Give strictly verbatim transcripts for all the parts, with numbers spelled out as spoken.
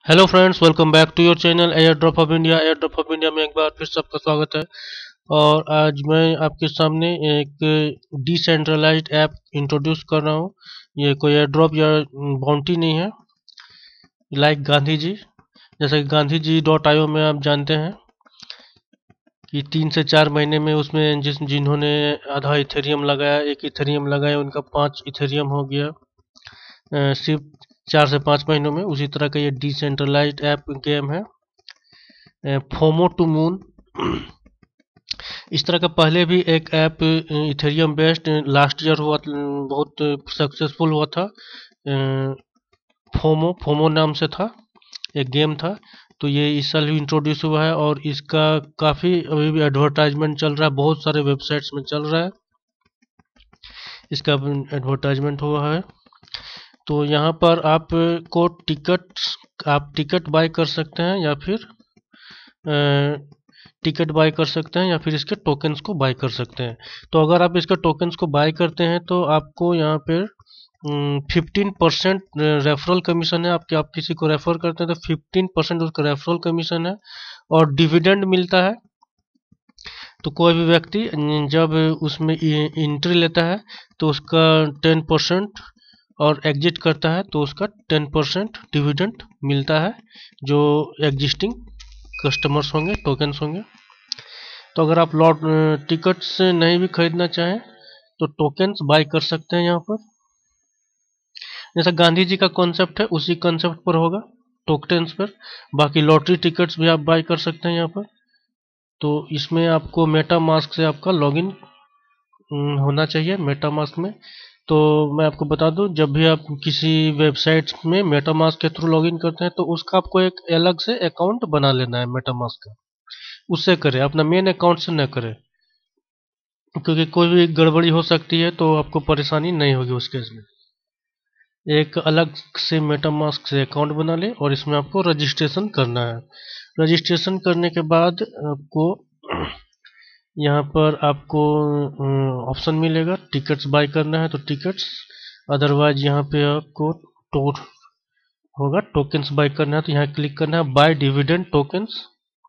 Hello friends, welcome back to your channel airdrop of India. Airdrop of India में एक बार फिर सबका स्वागत है। और आज मैं आपके सामने एक डिसेंट्रलाइज्ड ऐप इंट्रोड्यूस कर रहा हूँ। ये कोई एयर ड्रॉप या बाउंटी नहीं है, लाइक गांधी जी। जैसे कि गांधी जी डॉट आई ओ में आप जानते हैं कि तीन से चार महीने में उसमें जिस जिन्होंने आधा इथेरियम लगाया, एक इथेरियम लगाया, उनका पाँच इथेरियम हो गया अ, सिर्फ चार से पाँच महीनों में। उसी तरह का ये डिसेंट्रलाइज्ड ऐप गेम है, फोमो टू मून। इस तरह का पहले भी एक app Ethereum based last year हुआ, बहुत सक्सेसफुल हुआ था। फोमो फोमो नाम से था, एक गेम था। तो ये इस साल भी इंट्रोड्यूस हुआ है और इसका काफ़ी अभी भी एडवर्टाइजमेंट चल रहा है, बहुत सारे वेबसाइट्स में चल रहा है, इसका एडवर्टाइजमेंट हुआ है। तो यहाँ पर आपको टिकट आप टिकट बाय कर सकते हैं या फिर टिकट बाय कर सकते हैं या फिर इसके टोकन्स को बाय कर सकते हैं। तो अगर आप इसके टोकन्स को बाय करते हैं तो आपको यहाँ पे फिफ्टीन परसेंट रेफरल कमीशन है। आपके आप किसी को रेफर करते हैं तो फिफ्टीन परसेंट उसका रेफरल कमीशन है और डिविडेंड मिलता है। तो कोई भी व्यक्ति जब उसमें एंट्री लेता है तो उसका टेन परसेंट और एग्जिट करता है तो उसका टेन परसेंट डिविडेंड मिलता है, जो एग्जिस्टिंग कस्टमर्स होंगे, टोकन्स होंगे। तो अगर आप लॉट टिकट से नहीं भी खरीदना चाहें तो टोकन्स बाय कर सकते हैं यहाँ पर। जैसा गांधी जी का कॉन्सेप्ट है उसी कॉन्सेप्ट पर होगा, टोकन्स पर। बाकी लॉटरी टिकट्स भी आप बाय कर सकते हैं यहाँ पर। तो इसमें आपको मेटा मास्क से आपका लॉगिन होना चाहिए, मेटा मास्क में। तो मैं आपको बता दूं, जब भी आप किसी वेबसाइट में मेटा मास्क के थ्रू लॉगिन करते हैं तो उसका आपको एक अलग से अकाउंट बना लेना है मेटा मास्क का। उससे करें, अपना मेन अकाउंट से न करें, क्योंकि कोई भी गड़बड़ी हो सकती है तो आपको परेशानी नहीं होगी उस केस में। एक अलग से मेटामास्क से अकाउंट बना ले और इसमें आपको रजिस्ट्रेशन करना है। रजिस्ट्रेशन करने के बाद आपको यहाँ पर आपको ऑप्शन मिलेगा, टिकट्स बाय करना है तो टिकट्स, अदरवाइज यहाँ पे आपको टो होगा टोकन्स बाय करना है तो यहाँ क्लिक करना है बाय डिविडेंड टोकन्स।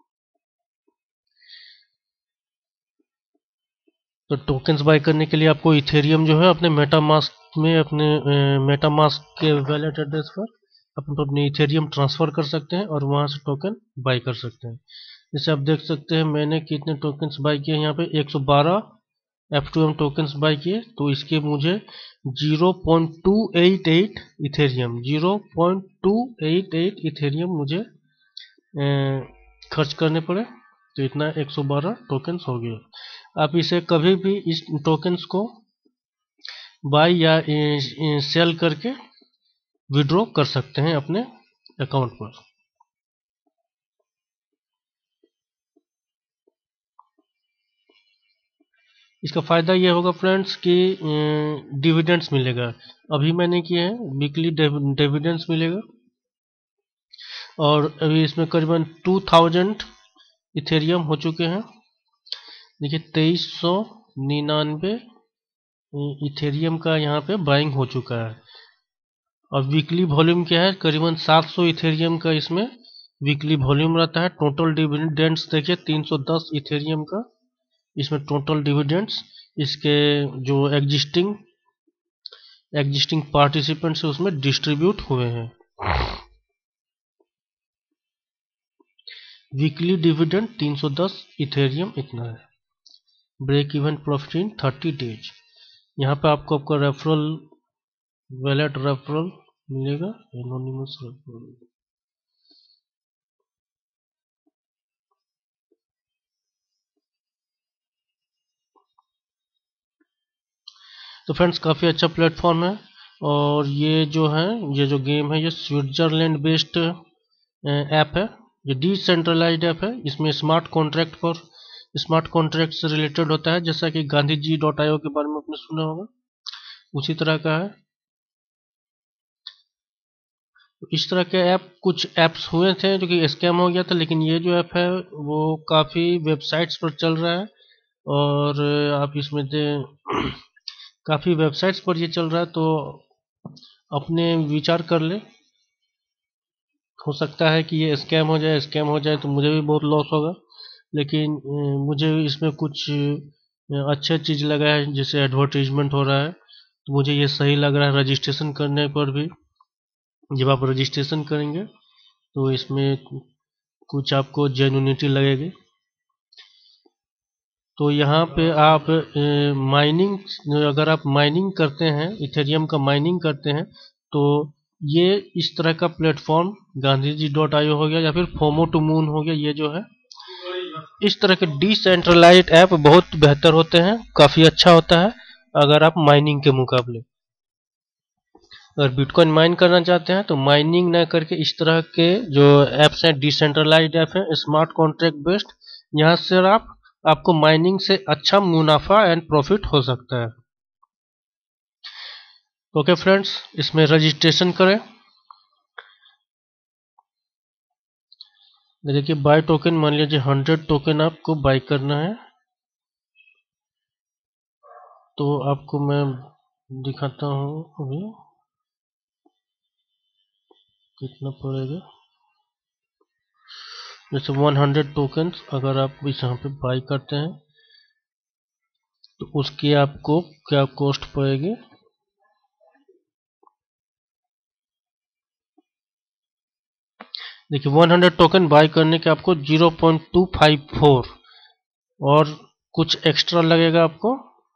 तो टोकन्स बाय करने के लिए आपको इथेरियम जो है अपने मेटामास्क में, अपने मेटामास्क के वैलेट एड्रेस पर अपन तो अपने इथेरियम ट्रांसफर कर सकते हैं और वहां से टोकन बाय कर सकते हैं। जैसे आप देख सकते हैं मैंने कितने टोकन्स बाय किए, यहाँ पे एक सौ बारह F two M tokens buy किए। तो इसके मुझे zero point two eight eight Ethereum zero point two eight eight Ethereum मुझे अ, खर्च करने पड़े। तो इतना एक सौ बारह टोकन्स हो गए। आप इसे कभी भी इस टोकन्स को बाय या सेल करके विड्रॉ कर सकते हैं अपने अकाउंट पर। इसका फ़ायदा ये होगा फ्रेंड्स कि डिविडेंड्स मिलेगा। अभी मैंने किए हैं, वीकली डिविडेंड्स मिलेगा। और अभी इसमें करीबन टू थाउजेंड इथेरियम हो चुके हैं। देखिए तेईस सौ निन्यानवे इथेरियम का यहाँ पे बाइंग हो चुका है। और वीकली वॉल्यूम क्या है, करीबन सात सौ इथेरियम का इसमें वीकली वॉल्यूम रहता है। टोटल डिविडेंड्स देखिए तीन सौ दस इथेरियम का इसमें टोटल डिविडेंड्स इसके जो एग्जिस्टिंग एग्जिस्टिंग पार्टिसिपेंट्स है उसमें डिस्ट्रीब्यूट हुए हैं। वीकली डिविडेंड तीन सौ दस इथेरियम इतना है। Break even profit in thirty days. यहाँ पे आपको आपका रेफरल वैलेट रेफरल मिलेगा, एनोनिमस रेफरल। तो फ्रेंड्स काफ़ी अच्छा प्लेटफॉर्म है। और ये जो है, ये जो गेम है ये स्विट्जरलैंड बेस्ड ऐप है। ये डिसेंट्रलाइज्ड ऐप है। इसमें स्मार्ट कॉन्ट्रैक्ट पर स्मार्ट कॉन्ट्रैक्ट से रिलेटेड होता है, जैसा कि गांधी जी डॉट आई ओ के बारे में आपने सुना होगा, उसी तरह का है। तो इस तरह के ऐप कुछ ऐप्स हुए थे जो कि स्कैम हो गया था, लेकिन ये जो ऐप है वो काफ़ी वेबसाइट्स पर चल रहा है। और आप इसमें दे काफ़ी वेबसाइट्स पर ये चल रहा है, तो अपने विचार कर ले हो सकता है कि ये स्कैम हो जाए, स्कैम हो जाए तो मुझे भी बहुत लॉस होगा, लेकिन अ, मुझे इसमें कुछ अ, अच्छा चीज़ लगा है, जैसे एडवर्टीजमेंट हो रहा है, तो मुझे ये सही लग रहा है। रजिस्ट्रेशन करने पर भी, जब आप रजिस्ट्रेशन करेंगे तो इसमें कुछ आपको जेन्युइनिटी लगेगी। तो यहाँ पे आप माइनिंग, अगर आप माइनिंग करते हैं, इथेरियम का माइनिंग करते हैं, तो ये इस तरह का platform Gandhi ji dot I O हो गया या फिर फोमो टू मून हो गया, ये जो है इस तरह के डिसेंट्रलाइज्ड ऐप बहुत बेहतर होते हैं, काफ़ी अच्छा होता है अगर आप माइनिंग के मुकाबले। अगर बिटकॉइन माइन करना चाहते हैं तो माइनिंग न करके इस तरह के जो ऐप्स हैं, डिसेंट्रलाइज्ड ऐप हैं, स्मार्ट कॉन्ट्रैक्ट बेस्ड, यहाँ से आप आपको माइनिंग से अच्छा मुनाफा एंड प्रॉफिट हो सकता है। ओके फ्रेंड्स, इसमें रजिस्ट्रेशन करें। देखिए बाय टोकन, मान लीजिए हंड्रेड टोकन आपको बाय करना है, तो आपको मैं दिखाता हूँ अभी कितना पड़ेगा। जैसे हंड्रेड टोकन्स अगर आप इस यहाँ पे बाय करते हैं तो उसकी आपको क्या कॉस्ट पड़ेगी। देखिए हंड्रेड टोकन बाय करने के आपको zero point two five four और कुछ एक्स्ट्रा लगेगा आपको।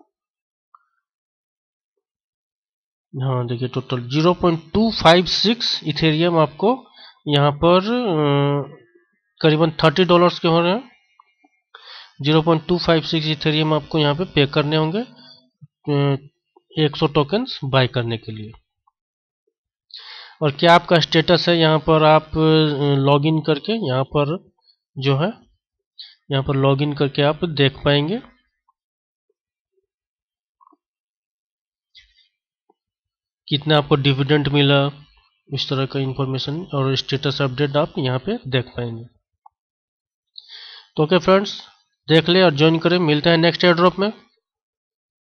हाँ देखिए total zero point two five six Ethereum आपको यहाँ पर अ, करीबन थर्टी डॉलर्स के हो रहे हैं। Zero point two five six Ethereum आपको यहाँ पे पे करने होंगे सौ टोकन्स बाय करने के लिए। और क्या आपका स्टेटस है, यहाँ पर आप लॉगिन करके यहाँ पर जो है यहाँ पर लॉगिन करके आप देख पाएंगे कितना आपको डिविडेंड मिला, इस तरह का इंफॉर्मेशन और स्टेटस अपडेट आप यहाँ पे देख पाएंगे। तो ओके फ्रेंड्स, देख ले और ज्वाइन करें। मिलते हैं नेक्स्ट एयर ड्रॉप में।